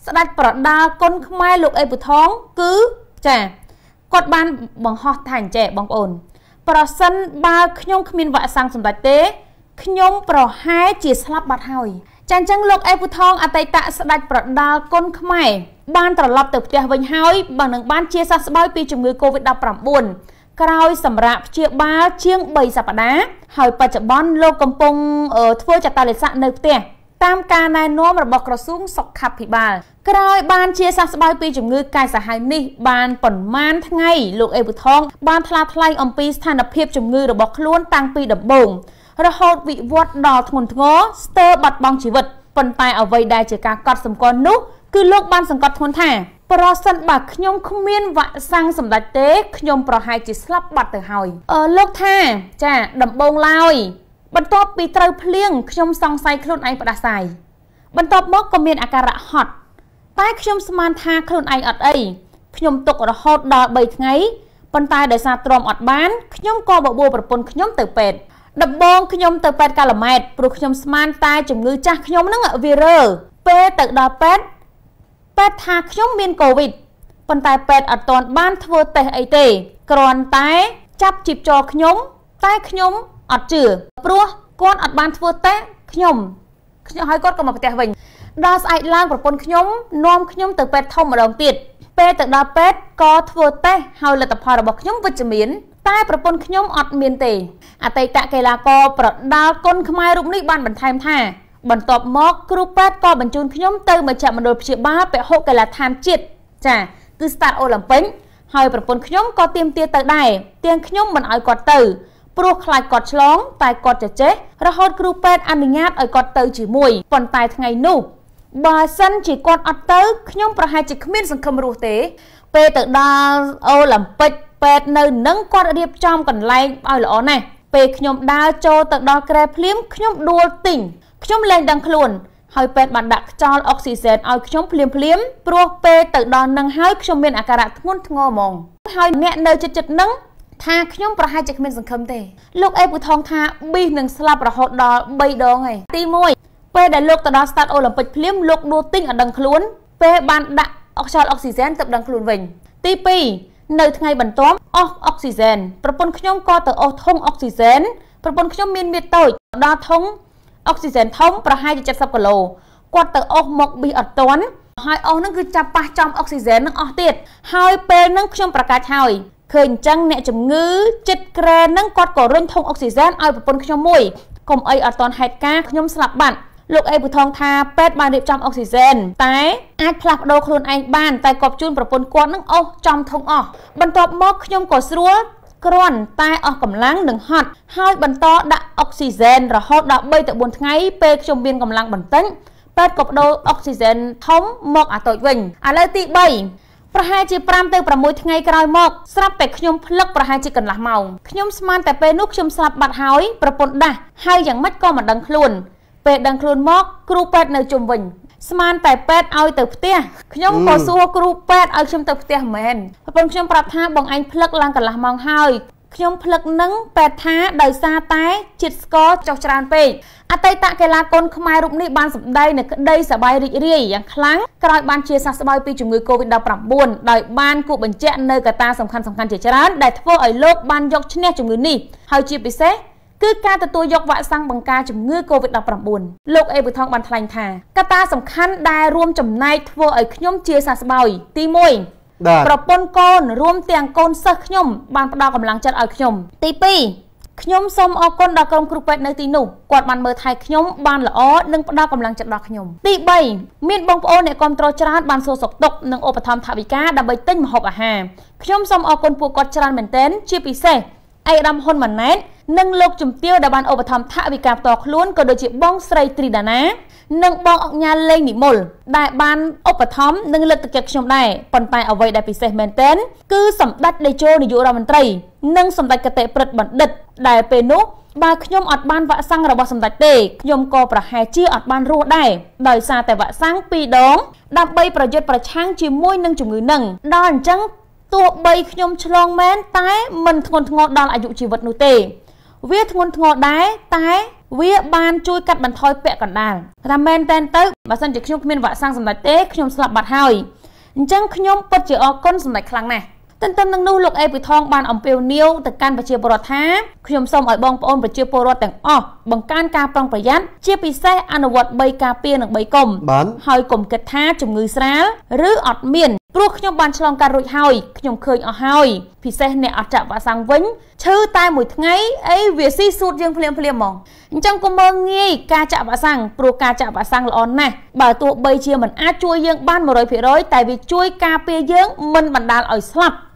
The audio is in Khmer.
ស្ដេចប្រដាល់គុណខ្មែរលោកអេប៊ូថងគឺចាគាត់បានបង្ហោះថាអញ្ចេះបងប្អូនប្រសិនបើខ្ញុំគ្មានវ៉ាក់សាំងសម្ដេចទេខ្ញុំប្រហែលជាស្លាប់បាត់ហើយចាអញ្ចឹងលោកអេប៊ូថងអតីតស្ដេចប្រដាល់គុណខ្មែរបានត្រឡប់ទៅផ្ទះវិញហើយបើនឹងបានជាសះស្បើយពីជំងឺ Covid-19 ក្រោយសម្រាប់ព្យាបាលជាង3សប្តាហ៍ហើយបច្ចុប្បន្នលោកកំពុងធ្វើចតាលិស័កនៅផ្ទះតាមការណែនាំរបស់ក្រសួងសុខាភិបាលក្រោយបានជាសះស្បើយពីជំងឺកាយសាហាវនេះបានប៉ុន្មានថ្ងៃលោកអេប៊ូថងបានថ្លែងអំពីស្ថានភាពជំងឺរបស់ខ្លួនតាំងពីដំបូងរហូតវិវត្តដល់ធ្ងន់ធ្ងរស្ទើរបាត់បង់ជីវិតប៉ុន្តែអ្វីដែលជាការកត់សម្គាល់នោះគឺលោកបានសង្កត់ធ្ងន់ថាប្រសិនបើខ្ញុំគ្មានវ៉ាក់សាំងសម្ដេចទេខ្ញុំប្រហែលជាស្លាប់បាត់ទៅហើយលោកថាចាដំបងឡើយបន្ទាប់ពីត្រូវភ្លៀងខ្ញុំសង្ស័យខ្លួនឯងផ្ដាសាយបន្ទាប់មកក៏មានអាការៈហត់តែខ្ញុំស្មានថាខ្លួនឯងអត់អីខ្ញុំទុករហូតដល់3ថ្ងៃប៉ុន្តែដោយសារទ្រាំអត់បានខ្ញុំក៏បបួលប្រពន្ធខ្ញុំទៅពេទ្យដំបងខ្ញុំទៅពេទ្យកាឡាម៉ែតព្រោះខ្ញុំស្មានតែជំងឺចាស់ខ្ញុំហ្នឹងវារើពេលទៅដល់ពេទ្យថាខ្ញុំមានកូវីដប៉ុន្តែពេទ្យអត់ទាន់បានធ្វើតេស្តអីទេគ្រាន់តែចាប់ជីបចោខ្ញុំតែខ្ញុំអត់ជឿព្រោះគាត់អត់បានធ្វើតេស្តខ្ញុំហើយគាត់ក៏មកផ្ទះវិញដល់ស្អែកឡើងប្រពន្ធខ្ញុំនាំខ្ញុំទៅពេទ្យធំម្ដងទៀតពេលទៅដល់ពេទ្យក៏ធ្វើតេស្តហើយលទ្ធផលរបស់ខ្ញុំវិជ្ជមានតែប្រពន្ធខ្ញុំអត់មានទេអតីតកីឡាករប្រដាល់គុណខ្មែររូបនេះបានបន្ថែមថាបន្ទាប់មកគ្រូពេទ្យក៏បញ្ជូនខ្ញុំទៅមជ្ឈមណ្ឌលព្យាបាលពហុកីឡដ្ឋានជាតិចាគឺ Start Olympic ហើយប្រពន្ធខ្ញុំក៏ទាមទារទៅដែរទាំងខ្ញុំមិនឲ្យគាត់ទៅព្រោះខ្លាចគាត់ឆ្លងតែគាត់ចេះរហូតគ្រូពេទ្យអនុញ្ញាតឲ្យគាត់ទៅជាមួយប៉ុន្តែថ្ងៃនោះបើសិនជាគាត់អត់ទៅខ្ញុំប្រហែលជាគ្មានសង្ឃឹមរស់ទេពេលទៅដល់អូឡ িম্প ិកពេទ្យនៅនឹងគាត់រៀបចំកន្លែងឲ្យល្អណាស់ពេលខ្ញុំដើរចូលទៅដល់ក្រែភ្លាមខ្ញុំដួលទិញខ្ញុំលែងដឹងខ្លួនហើយពេទ្យបានដាក់ខ្យល់អុកស៊ីហ្សែនឲ្យខ្ញុំភ្លាមព្រោះពេលទៅដល់នឹងហើយខ្ញុំមានអាការៈធ្ងន់ធ្ងរហ្មងហើយអ្នកនៅចិត្តនឹងថាខ្ញុំប្រហែលជាគ្មានសង្ឃឹមទេលោកអេប៊ូថងថាប៊ីសនឹងស្លាប់រហូតដល់3ដងហើយទី1ពេលដែលលោកទៅដល់ Start Olympic ភ្លាមលោកដួលទិញអត់ដឹងខ្លួនពេលបានដាក់ខ្យល់អុកស៊ីហ្សែនទៅដឹងខ្លួនវិញទី2នៅថ្ងៃបន្ទាប់អស់អុកស៊ីហ្សែនប្រពន្ធខ្ញុំក៏ទៅអស់ធុងអុកស៊ីហ្សែនប្រពន្ធខ្ញុំមានមាឌតូចដល់ធុងអុកស៊ីហ្សែនធំប្រហែលជា70គីឡូគាត់ទៅអស់មកប៊ីអត់ទាន់ហើយអស់ហ្នឹងគឺចាប់ប៉ះចំអុកស៊ីហ្សែននឹងអស់ទៀតហើយពេលហ្នឹងខ្ញុំប្រកាសហើយឃើញអញ្ចឹងអ្នកជំងឺចិត្តក្រែហ្នឹងគាត់ក៏រុញធុងអុកស៊ីហ្សែនឲ្យប្រពន្ធខ្ញុំមួយកុំអីអត់ទាន់ហេតុការខ្ញុំស្លាប់បាត់លោកអេប៊ូថងថាពេទ្យបានរៀបចំអុកស៊ីហ្សែនតែអាចផ្លាស់ប្ដូរខ្លួនឯងបានតែគាត់ជូនប្រពន្ធគាត់នឹងអស់ចំធុងអស់បន្ទាប់មកខ្ញុំក៏ស្រួលគ្រាន់តែអស់កម្លាំងនិងហត់ហើយបន្តដាក់អុកស៊ីហ្សែនរហូតដល់3ទៅ4ថ្ងៃពេលខ្ញុំមានកម្លាំងបន្តិចពេទ្យក៏បដូរអុកស៊ីហ្សែនធំមកអាតូចវិញឥឡូវទី3ប្រហែលជា5ទៅ6ថ្ងៃក្រោយមកស្រាប់តែខ្ញុំភ្លឹកប្រហែលជាកន្លះម៉ោងខ្ញុំស្មានតែពេលនោះខ្ញុំស្លាប់បាត់ហើយប្រពន្ធដាស់ហើយយ៉ាងម៉េចក៏មិនដឹងខ្លួនពេលដឹងខ្លួនមកគ្រូពេទ្យនៅជុំវិញស្មានតែពេទ្យឲ្យទៅផ្ទះខ្ញុំក៏សួរគ្រូពេទ្យឲ្យខ្ញុំទៅផ្ទះមែនប្រពន្ធខ្ញុំប្រាប់ថាបងឯងភ្លឹកឡើងកន្លះម៉ោងហើយខ្ញុំភ្លឹកនឹងពេទ្យថាដោយសារតែជាតិស្ករចុះច្រើនពេកអតីតកីឡាករខ្មែររូបនេះបានសម្ដែងនៅក្តីសប្បាយរីករាយយ៉ាងខ្លាំងក្រោយបានជាសះស្បើយពីជំងឺ Covid-19 ដោយបានគូបញ្ជាក់នៅកត្តាសំខាន់ជាច្រើនដែលធ្វើឲ្យលោកបានយកឈ្នះជំងឺនេះហើយជាពិសេសគឺការទទួលយកវ៉ាក់សាំងបង្ការជំងឺ Covid-19 លោកអេប៊ូថងបានថ្លែងថាកត្តាសំខាន់ដែលរួមចំណែកធ្វើឲ្យខ្ញុំជាសះស្បើយទី1ប្រពន្ធកូនរួមទាំងកូនសិស្សខ្ញុំបានផ្ដល់កម្លាំងចិត្តឲ្យខ្ញុំទី2ខ្ញុំសូមអរគុណដល់ក្រុមគ្រូពេទ្យនៅទីនោះគាត់បានមើលថែខ្ញុំបានល្អនិងផ្ដល់កម្លាំងចិត្តដល់ខ្ញុំទី3មានបងប្អូនអ្នកគាំទ្រច្រើនបានសួរសុខទុក្ខនិងឧបត្ថម្ភថវិកាដើម្បីទិញម្ហូបអាហារខ្ញុំសូមអរគុណពួកគាត់ច្រើនមែនទែនជាពិសេសឯកឧត្តមហ៊ុនម៉ាណែតនិងលោកជំទាវដែលបានឧបត្ថម្ភថវិកាផ្ទាល់ខ្លួនក៏ដូចជាបងស្រីត្រីដាណានិងបងអុកញ៉ាលេងនិមលដែលបានឧបត្ថម្ភនិងលើកទឹកចិត្តខ្ញុំដែរប៉ុន្តែអ្វីដែលពិសេសមែនទែនគឺសម្ដេចតេជោនាយករដ្ឋមន្ត្រីនិងសម្ដេចគតិព្រឹទ្ធបណ្ឌិតដែលពេលនោះបើខ្ញុំអត់បានវ៉ាក់សាំងរបស់សម្ដេចទេខ្ញុំក៏ប្រហែលជាអត់បានរស់ដែរដោយសារតែវ៉ាក់សាំង2ដងដើម្បីប្រយុទ្ធប្រឆាំងជាមួយនឹងជំងឺនឹងដល់អញ្ចឹងទោះបីខ្ញុំឆ្លងមែនតែមិនធ្ងន់ធ្ងរដល់អាយុជីវិតនោះទេវាធ្ងន់ធ្ងរដែរតែវាបានជួយកាត់បន្ថយពាក់កណ្ដាលតែមែនតែនទៅបើសិនជាខ្ញុំគ្មានវ៉ាក់សាំងសម្ដេចទេខ្ញុំស្លាប់បាត់ហើយអញ្ចឹងខ្ញុំពិតជាអរគុណសម្ដេចខ្លាំងណាស់ទន្ទឹមនឹងនោះលោកអេពីថងបានអំពាវនាវទៅកាន់ប្រជាពលរដ្ឋថាខ្ញុំសូមឲ្យបងប្អូនប្រជាពលរដ្ឋទាំងអស់បង្កើនការប្រុងប្រយ័ត្នជាពិសេសអនុវត្ត3ការពារនិង3កុំហើយកុំគិតថាជំងឺស្រាលឬអត់មានព្រោះខ្ញុំបានឆ្លងកាត់រួចហើយខ្ញុំឃើញអស់ហើយពិសេសអ្នកអត់ចាក់វ៉ាក់សាំងវិញឈឺតែមួយថ្ងៃអីវាស៊ីសួតយើងភ្លាមហ្មងអញ្ចឹងកុំមើលងាយការចាក់វ៉ាក់សាំងព្រោះការចាក់វ៉ាក់សាំងល្អណាស់បើទោះបីជាមិនអាចជួយយើងបាន 100% តែវាជួយការពារយើងមិនបណ្ដាលឲ្យស្លាប់